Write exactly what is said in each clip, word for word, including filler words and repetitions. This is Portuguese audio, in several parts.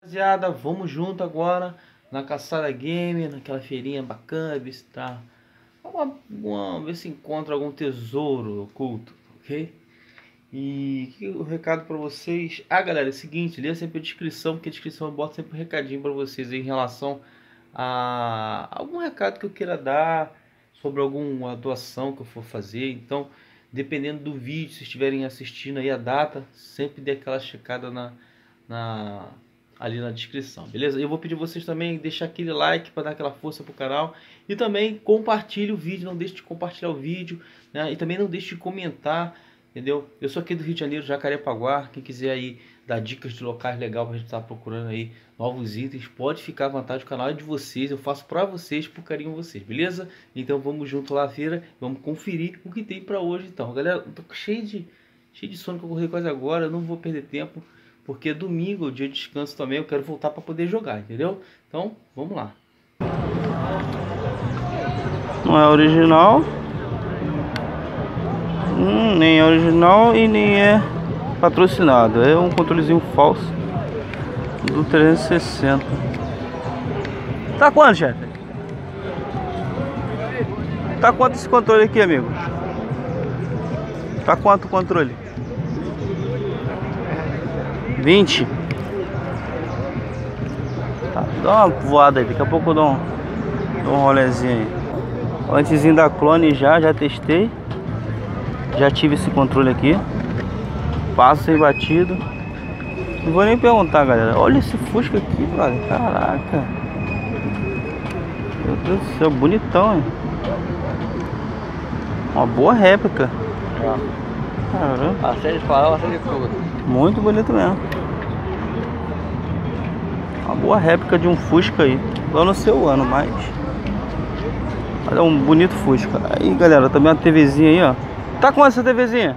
Rapaziada, vamos junto agora na Caçada Game, naquela feirinha bacana, ver se tá uma, uma, ver se encontra algum tesouro oculto, ok? E que, o recado para vocês, ah galera, é o seguinte, leia sempre a descrição, porque a descrição eu boto sempre um recadinho para vocês aí em relação a algum recado que eu queira dar sobre alguma doação que eu for fazer. Então, dependendo do vídeo, se estiverem assistindo aí a data, sempre dê aquela checada na, na ali na descrição, beleza? Eu vou pedir vocês também deixar aquele like para dar aquela força pro canal e também compartilhe o vídeo, não deixe de compartilhar o vídeo, né? E também não deixe de comentar, entendeu? Eu sou aqui do Rio de Janeiro, Jacarepaguá. Quem quiser aí dar dicas de locais legais pra gente estar procurando aí novos itens, pode ficar à vontade, o canal é de vocês, eu faço pra vocês, por carinho de vocês, beleza? Então vamos junto lá à feira, vamos conferir o que tem pra hoje então. Galera, eu tô cheio de, cheio de sono que eu corri quase agora, eu não vou perder tempo, porque domingo, dia de descanso também, eu quero voltar pra poder jogar, entendeu? Então, vamos lá. Não é original. Hum, nem é original e nem é patrocinado. É um controlezinho falso do trezentos e sessenta. Tá quanto, chefe? Tá quanto esse controle aqui, amigo? Tá quanto o controle? vinte. Tá, dá uma voada aí, daqui a pouco eu dou um, dou um rolezinho aí. Antezinho da clone já, já testei. Já tive esse controle aqui. Passo sem batido. Não vou nem perguntar, galera. Olha esse Fusca aqui, cara. Caraca. Meu Deus do céu, bonitão, hein? Uma boa réplica. Caramba. Acende farol, acende tudo. Muito bonito mesmo. Uma boa réplica de um Fusca aí. Eu não sei o ano, mas é um bonito Fusca. Aí, galera, também uma TVzinha aí, ó. Tá com essa TVzinha?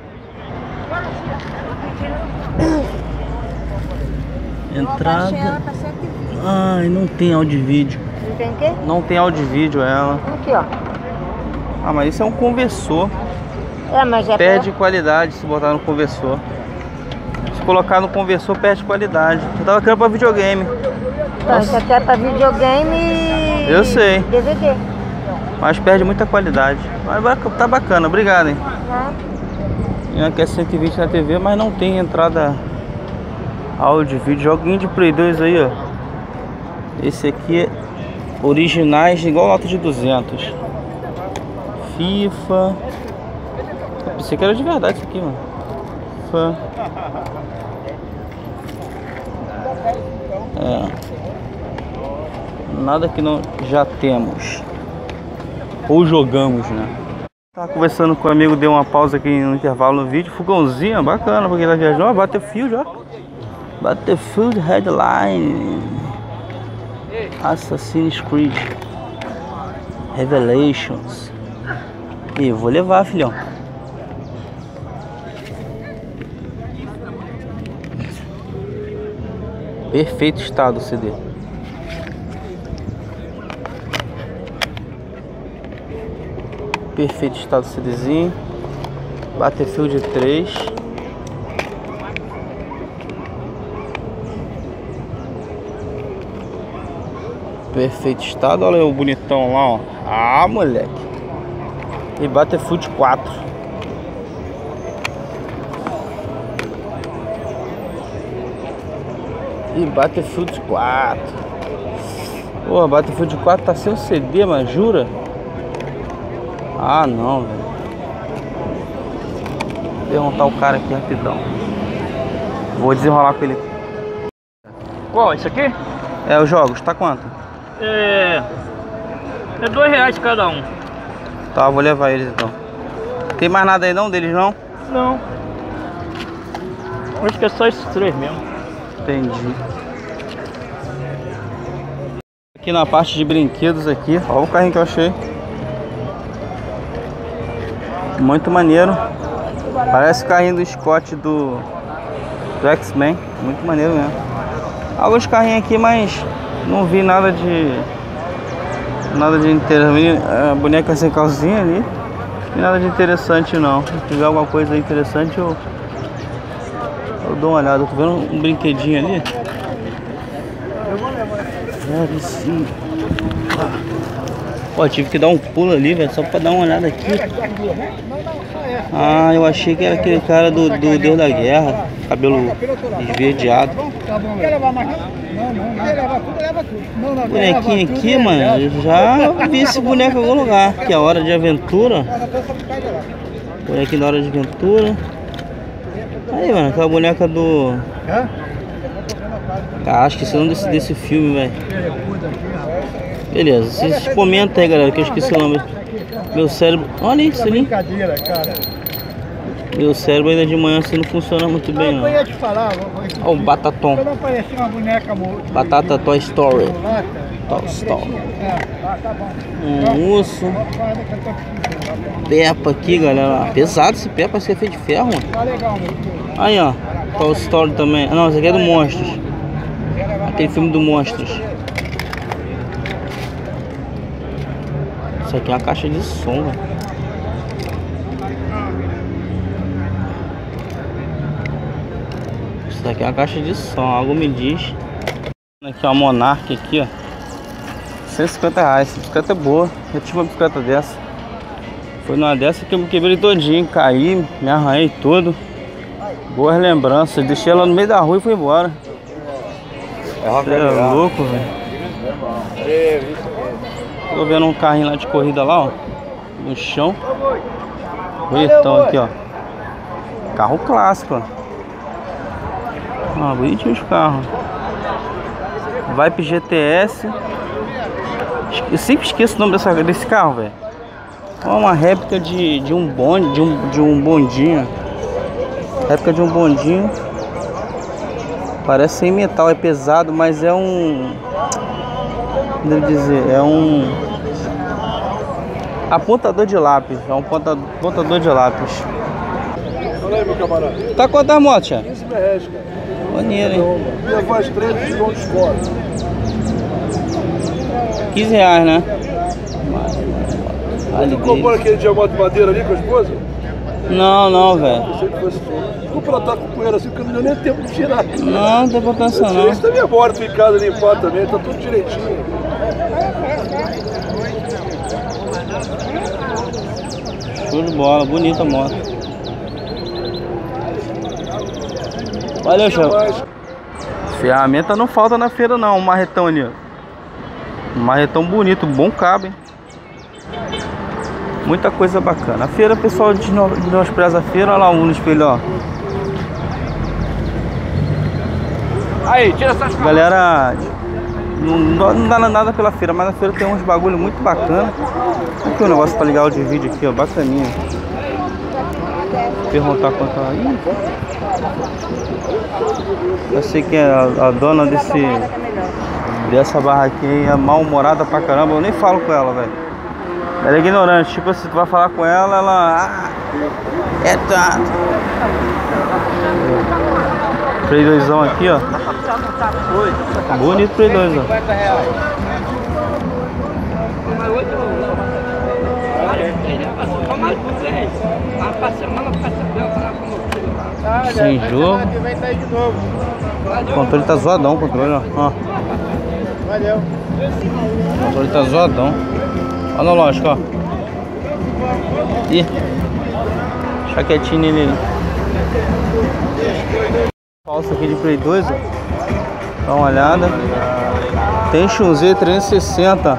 Entrada. Ai, não tem áudio e vídeo. Não tem o quê? Não tem áudio e vídeo ela. Aqui, ó. Ah, mas isso é um conversor. É, mas é Perde qualidade se botar no conversor. Se colocar no conversor, perde qualidade. Eu tava querendo pra videogame. Então, isso aqui é pra videogame e Eu sei. D V D. Mas perde muita qualidade. Mas tá bacana, obrigado, hein? Né? Aqui é cento e vinte na T V, mas não tem entrada áudio, vídeo. Joguinho de Play dois aí, ó. Esse aqui é originais, igual nota de duzentos. FIFA. Eu pensei que era de verdade isso aqui, mano. FIFA. É. Nada que não já temos. Ou jogamos, né? Tava conversando com o amigo, deu uma pausa aqui no intervalo no vídeo. Fogãozinho, bacana, porque ele tá viajando. Ó, Battlefield, ó. Battlefield Headline. Assassin's Creed Revelations. E eu vou levar, filhão. Perfeito estado o C D. Perfeito estado CDzinho. Battlefield três. Perfeito estado. Olha aí o bonitão lá, ó. Ah, moleque. E Battlefield quatro. E Battlefield quatro. Pô, Battlefield quatro tá sem o C D, mas jura? Ah, não, velho. Vou perguntar o cara aqui rapidão. Vou desenrolar com ele. Qual? Isso aqui? É, os jogos, tá quanto? É. É dois reais cada um. Tá, vou levar eles então. Tem mais nada aí não deles não? Não. Acho que é só esses três mesmo. Entendi. Aqui na parte de brinquedos aqui, olha o carrinho que eu achei. Muito maneiro. Parece o carrinho do Scott do, do X-Men. Muito maneiro mesmo. Alguns carrinhos aqui, mas não vi nada de nada de interessante. A boneca sem calcinha ali. Não vi nada de interessante não. Se tiver alguma coisa interessante eu, eu dou uma olhada. Tô vendo um brinquedinho ali. Deve sim. Pô, tive que dar um pulo ali, velho, só pra dar uma olhada aqui. Ah, eu achei que era aquele cara do, do Deus da Guerra, cabelo esverdeado. Bonequinho aqui, mano, eu já vi esse boneco em algum lugar. Que é Hora de Aventura. Bonequinho da Hora de Aventura. Aí, mano, aquela boneca do... Ah, acho que esse é o nome desse, desse filme, velho. Beleza, vocês comentam aí, galera, que eu esqueci o nome. Meu cérebro... Olha isso ali. Meu cérebro ainda de manhã assim não funciona muito bem, não. Olha o Batatom. Batata Toy Story. Toy Story. Um urso. Peppa aqui, galera. Pesado esse Peppa, parece que é feito de ferro, mano. Aí, ó. Toy Story também. Ah, não, esse aqui é do Monstros. Aquele filme do Monstros. Isso aqui é uma caixa de som, velho. Isso aqui é uma caixa de som, algo me diz. Aqui uma Monarch aqui, ó. cento e cinquenta reais, essa bicicleta é boa. Eu tive uma bicicleta dessa. Foi numa dessa que eu me quebrei todinho, caí, me arranhei todo. Boas lembranças, deixei ela no meio da rua e fui embora. Você é louco, velho. Tô vendo um carrinho lá de corrida lá, ó. No chão. Bonitão aqui, ó. Carro clássico, ó. Ah, bonitinho os carros. Vibe G T S. Eu sempre esqueço o nome dessa, desse carro, velho. Olha uma réplica de, de um bonde, de um, de um bondinho. Réplica de um bondinho. Parece ser em metal, é pesado, mas é um... Devo dizer, é um... apontador de lápis. É um apontador de lápis. Olha aí, meu camarada. Tá quantas motos, já? quinze reais, cara. Maneiro, hein? Minha voz três de João de escola. quinze reais, né? Você comprou aquele diamante de madeira ali com a esposa? Não, não, velho. Achei que fosse. Desculpa ela tá com poeira assim, porque não deu nem tempo de tirar. Não, não tem importância não. Isso também é embora, tu em casa limpar também, tá tudo direitinho. Show de bola, bonita a moto. Valeu, chefe. Ferramenta não falta na feira não, um marretão ali, ó. Um marretão bonito, bom cabo, hein? Muita coisa bacana. A feira, pessoal de menospreza a feira, olha lá um no espelho, ó. Aí, tira essas Galera, não, não dá nada pela feira, mas na feira tem uns bagulho muito bacana. Aqui o negócio pra ligar o de vídeo aqui, ó, bacaninha. Perguntar quanto aí. Eu sei que a, a dona desse dessa barraquinha é mal-humorada pra caramba, eu nem falo com ela, velho. Ela é ignorante, tipo assim, tu vai falar com ela, ela... Ah, é tanto. Play doisão aqui, ó. Bonito Play dois, ó. Sem jogo. O controle tá zoadão, o controle, ó. ó. O controle tá zoadão. Olha no lógico, ó. Ih. Deixa quietinho nele. Falso aqui de Play dois, ó. Dá uma olhada. Tem Shunzei trezentos e sessenta.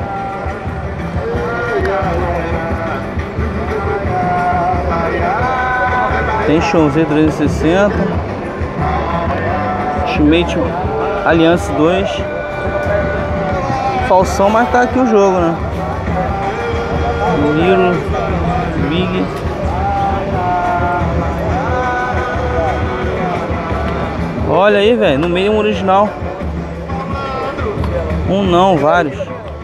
Tem Shunzei trezentos e sessenta. Ultimate Alliance dois. Falsão, mas tá aqui o jogo, né? Miro, Big. Olha aí, velho, no meio um original. Um não, vários.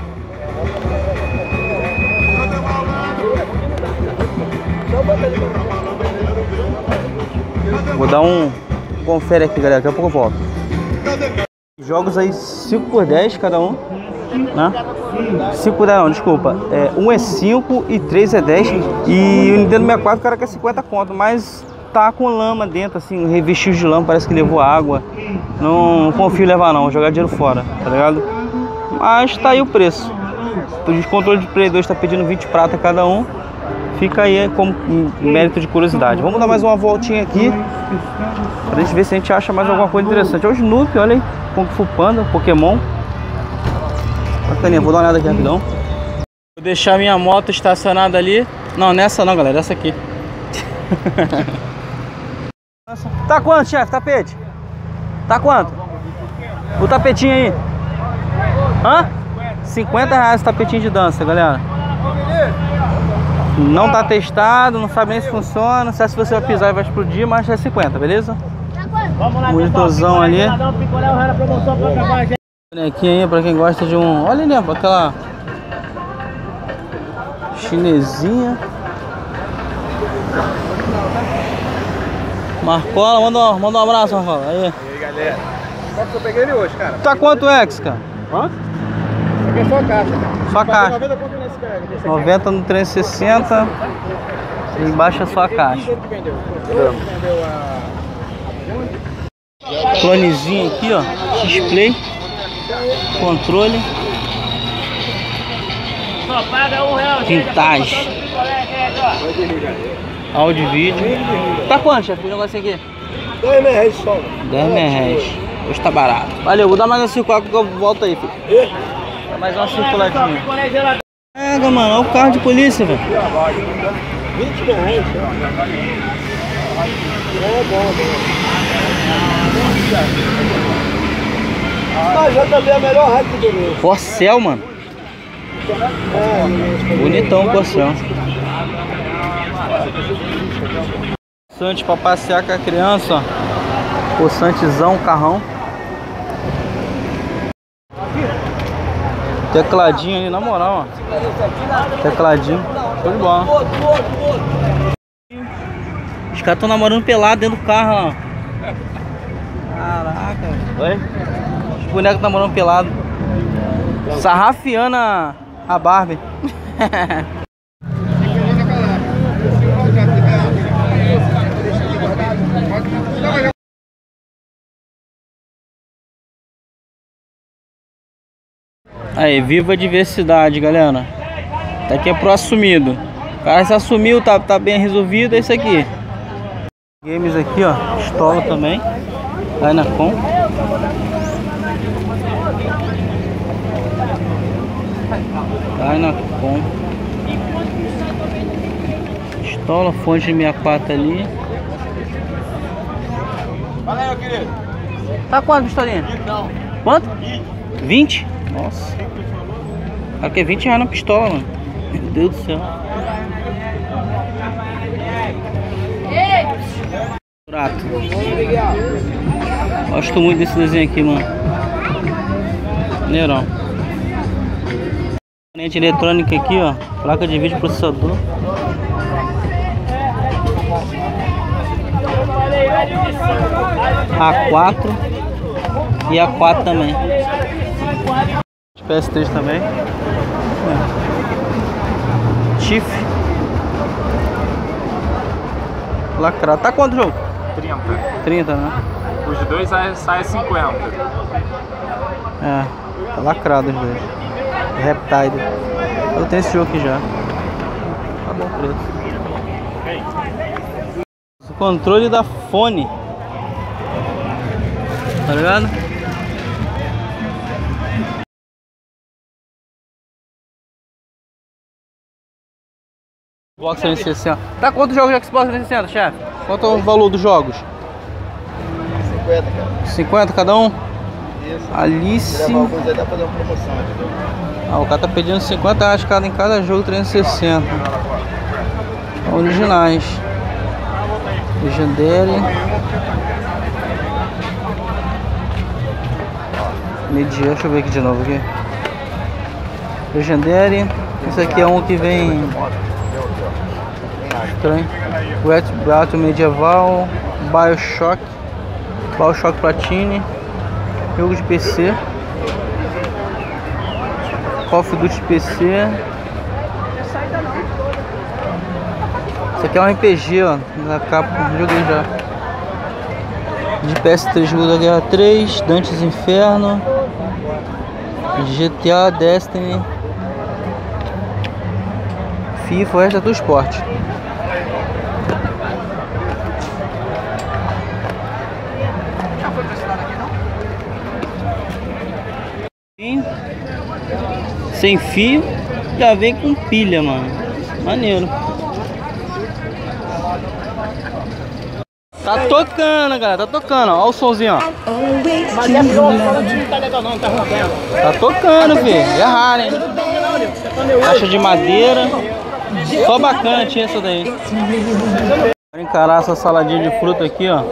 Vou dar um confere aqui, galera, daqui a pouco eu volto. Jogos aí cinco por dez cada um, né? cinco por dez não, desculpa. É, um é cinco e três é dez. E o Nintendo sessenta e quatro o cara quer cinquenta conto, mas tá com lama dentro, assim, revestiu de lama, parece que levou água. Não, não confio em levar não, vou jogar dinheiro fora, tá ligado? Mas tá aí o preço. O controle de Play dois tá pedindo vinte prata cada um. Fica aí como mérito de curiosidade. Vamos dar mais uma voltinha aqui pra gente ver se a gente acha mais alguma coisa interessante. É o Snoopy, olha aí. Kung Fu Panda, Pokémon. Bacaninha, vou dar uma olhada aqui rapidão. Vou deixar minha moto estacionada ali. Não, nessa não, galera, essa aqui. Tá quanto, chefe? Tapete? Tá quanto? O tapetinho aí? Hã? cinquenta reais o tapetinho de dança, galera. Não tá testado, não sabe nem se funciona. Não sei se você vai pisar e vai explodir, mas é cinquenta, beleza? Monitorzão ali. Aqui aí pra quem gosta de um... Olha ali, aquela chinesinha. Marcola, manda um, manda um abraço, Marcola. Aí. E aí, galera? Qual que eu peguei ele hoje, cara? Tá quanto X, cara? Quanto? Peguei só a caixa, cara. Só a caixa. noventa quanto nesse cara? noventa no trezentos e sessenta. E embaixo é só a caixa. Clonezinho aqui, ó. Display. Controle. Vintage. Áudio e vídeo. Tá quanto, chefe? O negocinho aqui? dois reais só. dez reais. Hoje tá barato. Valeu, vou dar mais uma circulada que eu volto aí, filho. Dá mais uma circuladinha. Pega, mano. Olha o carro de polícia, velho. vinte reais. É bom, bom. Ah, já também é a melhor rádio do mundo. Corcel, mano. É, bonitão o Corcel. Poçante pra passear com a criança, ó. Poçantezão, carrão. Tecladinho ali, na moral, ó. Tecladinho. Show de bola. Os caras estão namorando pelado dentro do carro, ó. Caraca. Oi? Os bonecos namorando pelado. Sarrafiando a, a Barbie. Aí, viva a diversidade, galera. Tá aqui é pro assumido. O cara se assumiu, tá, tá bem resolvido, é isso aqui. Games aqui, ó. Pistola também. Dynacon. Dynacon. Pistola, fonte de sessenta e quatro ali. Fala aí, meu querido. Tá quanto, pistolinha? Não. Quanto? vinte? Nossa. Cara, que é vinte reais na pistola, mano. Meu Deus do céu. Prato. Gosto muito desse desenho aqui, mano. Maneirão. Componente eletrônica aqui, ó. Placa de vídeo, processador. A quatro e A quatro também. P S três também. É. Chif. Lacrado. Tá quanto o jogo? trinta. trinta, né? Os dois saem cinquenta. É. Tá lacrado os dois. Reptile. Eu tenho esse jogo aqui já. Tá bom preço. O controle da fone. Tá ligado? Xbox trezentos e sessenta. Tá quantos jogos de Xbox trezentos e sessenta, chefe? Quanto é o valor dos jogos? cinquenta, cara. cinquenta cada um? Isso. Alice. Se levar alguns aí dá pra fazer uma promoção, entendeu? Ah, o cara tá pedindo cinquenta reais cada em cada jogo trezentos e sessenta. Originais. Legendary. Media, deixa eu ver aqui de novo aqui. Legendary. Esse aqui é um que vem estranho. Wet Battle Medieval. Bioshock. Bioshock Platine. Jogo de P C. Call of Duty P C. Isso aqui é um R P G, ó. Na capa, joguei já. De P S três, Jogo da Guerra três. Dantes Inferno. G T A, Destiny, FIFA, o resto é do esporte. Sem fio, já vem com pilha, mano. Maneiro. Tá tocando, galera, tá tocando, ó, o somzinho, ó. Mas é pior, não tá legal não, tá rompendo. Tá tocando, filho. É raro, hein? Caixa de madeira. Só bacana tinha essa daí. Vou encarar essa saladinha de fruta aqui, ó.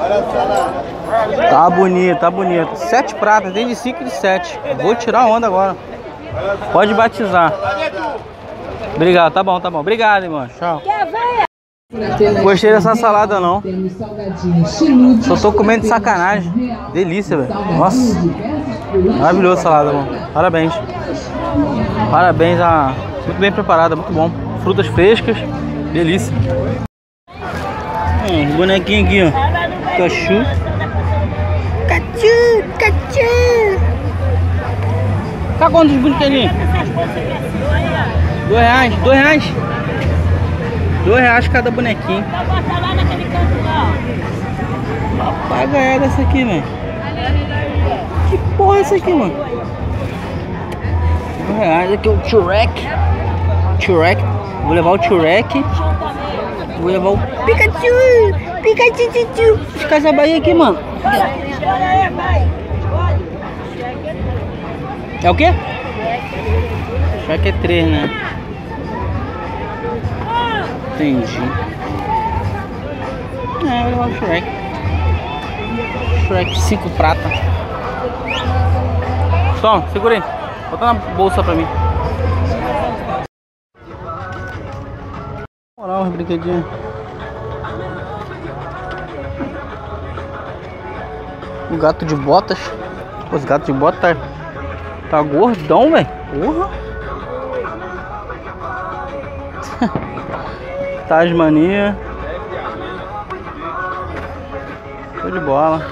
Tá bonito, tá bonito. Sete pratas, tem de cinco e de sete. Vou tirar onda agora. Pode batizar. Obrigado, tá bom, tá bom. Obrigado, irmão. Tchau. Gostei dessa salada não. Só tô comendo de sacanagem. Delícia, velho. Nossa. Maravilhoso a salada, mano. Parabéns. Parabéns, a... muito bem preparada, muito bom. Frutas frescas. Delícia. Hum, bonequinho aqui, ó. Cachu. Cachu, cachu. Tá quantos brinquedinhos? Dois reais, dois reais. Dois reais cada bonequinho. Papagaiada essa aqui, velho. Que porra é essa aqui, mano? Dois reais. Aqui é o T-Rex. T-Rex. Vou levar o T-Rex. Vou levar o Pikachu. Pikachu. Os casabaí aqui, mano. É o quê? Shrek é três, né? Entendi. É, vou levar o Shrek. Shrek cinco prata. Toma, segura aí. Bota na bolsa pra mim. Moral, os brinquedinhos. O gato de botas. Os gatos de botas tá, tá gordão, velho. Porra. Tasmania. Show de bola.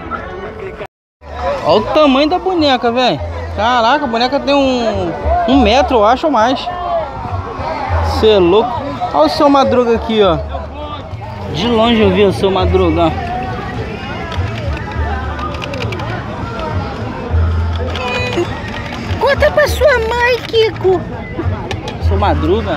Olha o tamanho da boneca, velho. Caraca, a boneca tem um, um metro, eu acho, ou mais. Cê é louco. Olha o seu Madruga aqui, ó. De longe eu vi o seu Madruga. Conta pra sua mãe, Kiko. Seu Madruga.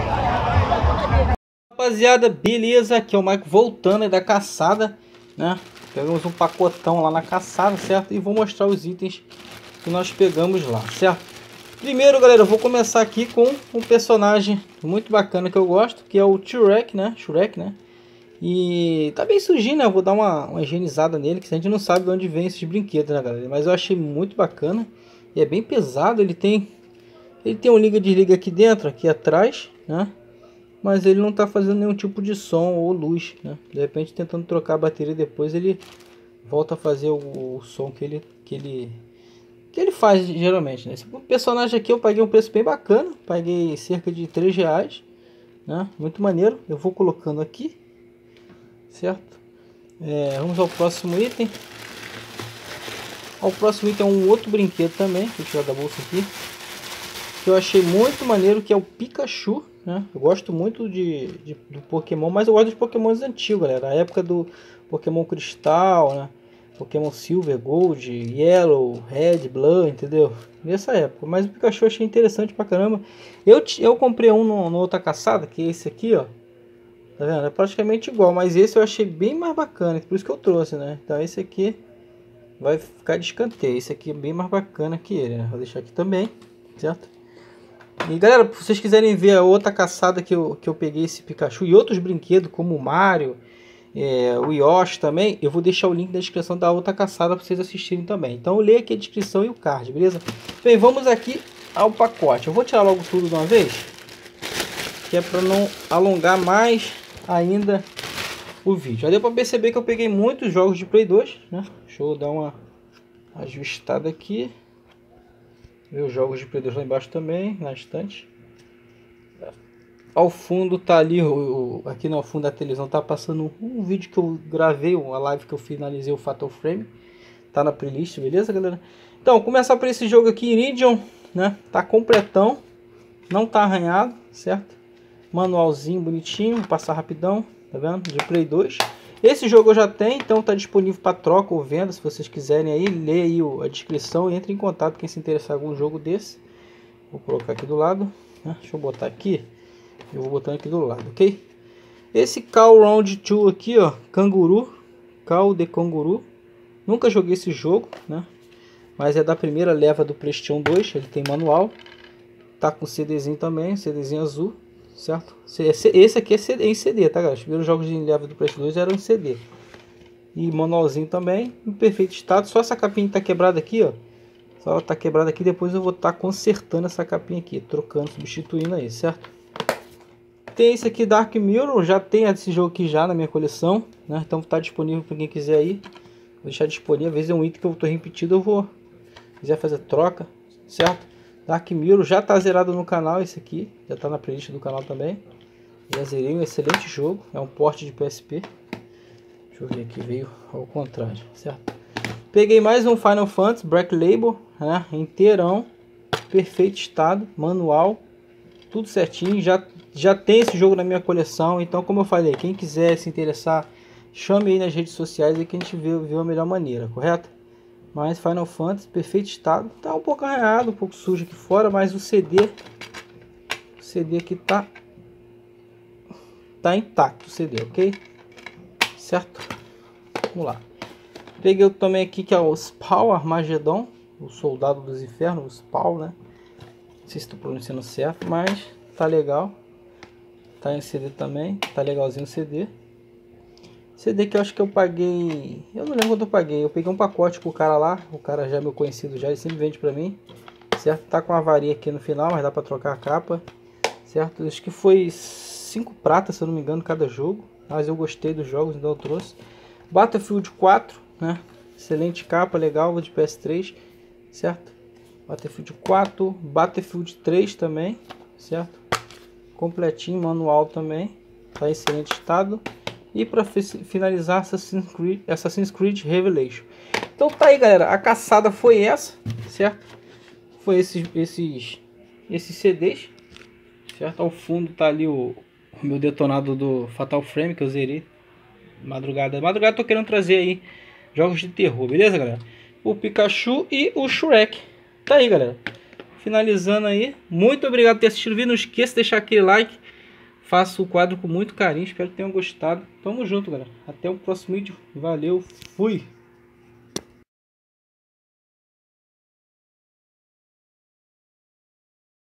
Rapaziada, beleza? Aqui é o Maico voltando aí da caçada, né? Pegamos um pacotão lá na caçada, certo? E vou mostrar os itens que nós pegamos lá, certo? Primeiro, galera, eu vou começar aqui com um personagem muito bacana que eu gosto, que é o T-Rex, né? Shrek, né? E tá bem sujinho, né? Eu vou dar uma, uma higienizada nele, que a gente não sabe de onde vem esses brinquedos, né, galera? Mas eu achei muito bacana. E é bem pesado, ele tem... Ele tem um liga-desliga aqui dentro, aqui atrás, né? Mas ele não está fazendo nenhum tipo de som ou luz, né? De repente, tentando trocar a bateria depois, ele volta a fazer o, o som que ele, que ele que ele faz geralmente, né? Esse personagem aqui eu paguei um preço bem bacana, paguei cerca de três reais, né? Muito maneiro. Eu vou colocando aqui, certo? É, vamos ao próximo item. O próximo item é um outro brinquedo também, vou tirar da bolsa aqui, que eu achei muito maneiro, que é o Pikachu. Eu gosto muito de, de, do Pokémon, mas eu gosto dos Pokémons antigos, galera. A época do Pokémon Cristal, né? Pokémon Silver, Gold, Yellow, Red, Blue, entendeu? Nessa época. Mas o Pikachu eu achei interessante pra caramba. Eu, eu comprei um no, no outra caçada, que é esse aqui, ó. Tá vendo? É praticamente igual, mas esse eu achei bem mais bacana, por isso que eu trouxe, né? Então esse aqui vai ficar de escanteio. Esse aqui é bem mais bacana que ele, né? Vou deixar aqui também, certo? E galera, se vocês quiserem ver a outra caçada que eu, que eu peguei esse Pikachu e outros brinquedos como o Mario, é, o Yoshi também, eu vou deixar o link na descrição da outra caçada para vocês assistirem também. Então leia aqui a descrição e o card, beleza? Bem, vamos aqui ao pacote. Eu vou tirar logo tudo de uma vez, que é para não alongar mais ainda o vídeo. Já deu para perceber que eu peguei muitos jogos de Play dois, né? Deixa eu dar uma ajustada aqui. Meus jogos de Play dois lá embaixo também, na estante. Ao fundo tá ali, o, o, aqui no fundo da televisão tá passando um, um vídeo que eu gravei, uma live que eu finalizei, o Fatal Frame. Tá na playlist, beleza, galera? Então Então, começar por esse jogo aqui, Iridium, né? Tá completão, não tá arranhado, certo? Manualzinho bonitinho, vou passar rapidão, tá vendo? De Play dois. Esse jogo eu já tenho, então tá disponível para troca ou venda, se vocês quiserem aí, lê aí a descrição e entre em contato quem se interessar em algum jogo desse. Vou colocar aqui do lado, né? Deixa eu botar aqui, eu vou botando aqui do lado, ok? Esse Call Round dois aqui, ó, Canguru, Call de Canguru, nunca joguei esse jogo, né? Mas é da primeira leva do PlayStation dois, ele tem manual, tá com CDzinho também, CDzinho azul, certo? Esse aqui é em C D, tá, galera? Os primeiros jogos de leva do PlayStation dois eram em C D. E manualzinho também, em perfeito estado. Só essa capinha tá quebrada aqui, ó. Só ela tá quebrada aqui, depois eu vou estar tá consertando essa capinha aqui, trocando, substituindo aí, certo? Tem esse aqui, Dark Mirror, já tem esse jogo aqui já na minha coleção, né? Então tá disponível para quem quiser aí. Vou deixar disponível, às vezes é um item que eu tô repetido, eu vou... Se quiser fazer troca, certo? Dark Mirror já tá zerado no canal, esse aqui. Já tá na playlist do canal também. Já zerei, um excelente jogo. É um porte de P S P. Deixa eu ver aqui, veio ao contrário, certo? Peguei mais um Final Fantasy Black Label, né? Inteirão. Perfeito estado, manual. Tudo certinho. Já, já tem esse jogo na minha coleção. Então, como eu falei, quem quiser se interessar, chame aí nas redes sociais aí que a gente vê, vê a melhor maneira, correto? Mas Final Fantasy, perfeito estado. Tá um pouco arranhado, um pouco sujo aqui fora, mas o C D, o C D aqui tá, tá intacto, o C D, ok? Certo? Vamos lá. Peguei eu também aqui que é o Spawn Armageddon, o Soldado dos Infernos, o Spawn, né? Não sei se estou pronunciando certo, mas tá legal. Tá em C D também, tá legalzinho o C D. C D que eu acho que eu paguei, eu não lembro quanto eu paguei, eu peguei um pacote pro cara lá, o cara já é meu conhecido já, ele sempre vende pra mim, certo? Tá com uma avaria aqui no final, mas dá pra trocar a capa, certo? Acho que foi cinco pratas, se eu não me engano, cada jogo, mas eu gostei dos jogos, então eu trouxe. Battlefield quatro, né? Excelente capa, legal, de P S três, certo? Battlefield quatro, Battlefield três também, certo? Completinho, manual também, tá em excelente estado. E para finalizar, Assassin's Creed, Assassin's Creed Revelation. Então tá aí, galera, a caçada foi essa, certo? Foi esses, esses, esses C Ds, certo? Ao fundo tá ali o, o meu detonado do Fatal Frame, que eu zerei madrugada. Madrugada tô querendo trazer aí jogos de terror, beleza, galera? O Pikachu e o Shrek. Tá aí, galera. Finalizando aí. Muito obrigado por ter assistido o vídeo. Não esqueça de deixar aquele like. Faço o quadro com muito carinho. Espero que tenham gostado. Tamo junto, galera. Até o próximo vídeo. Valeu. Fui.